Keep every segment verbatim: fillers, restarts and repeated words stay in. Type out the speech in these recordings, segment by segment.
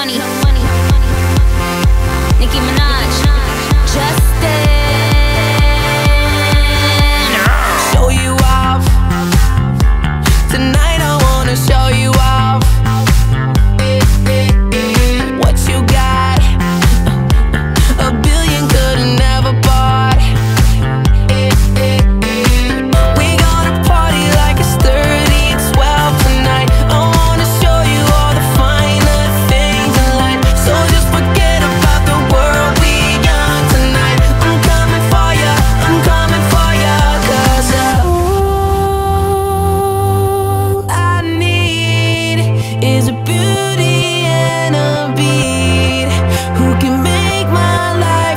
Money, Nicki Minaj, Justin. Show you off tonight. I wanna show you off what you got. A billion could've never bought. We gonna party like it's thirty twelve tonight. I wanna show you all the finer things in life. So just forget about the world, we young tonight. I'm coming for ya, I'm coming for ya. Cause all I need is a beauty and a beat who can make my life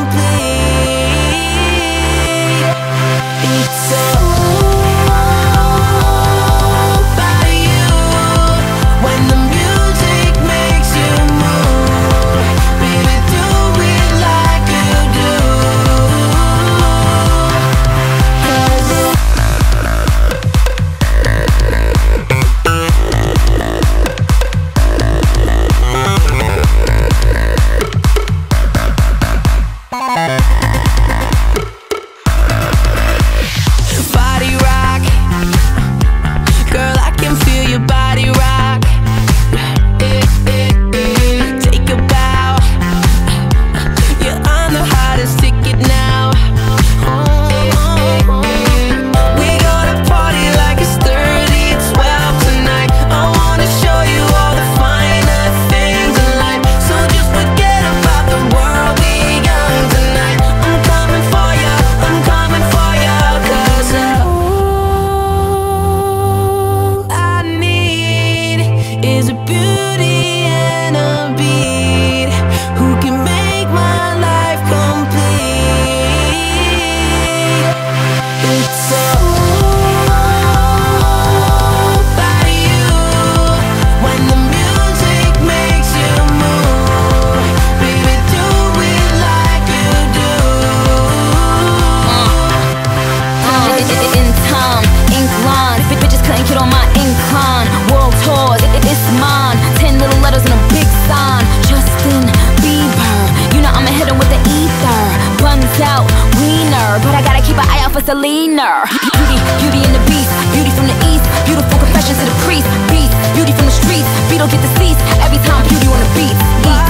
complete. It's all about you. When the music makes you move, baby, do it like you do. 'Cause body rock, girl, I can feel your body rock. Take a bow, you're on the hottest ticket now. We gonna party like it's thirty twelve tonight. I wanna show you all the finer things in life. So just forget about the world, we young tonight. I'm coming for ya, I'm coming for ya. 'Cause all I need is a beauty and a beat who can make my life complete. It's all about you. When the music makes you move, baby, do it like you do. In time, ink lines, bitches couldn't get on my incline. World tours, it- it's mine. Ten little letters and a big sign. Justin Bieber, you know I'ma hit him with the ether. Buns out, wiener, but I gotta keep an eye out for Selena. Beauty, beauty and the beast, beauty from the east. Beautiful confessions to the priest. Beast, beauty from the streets. Beetle get deceased every time beauty on the beat.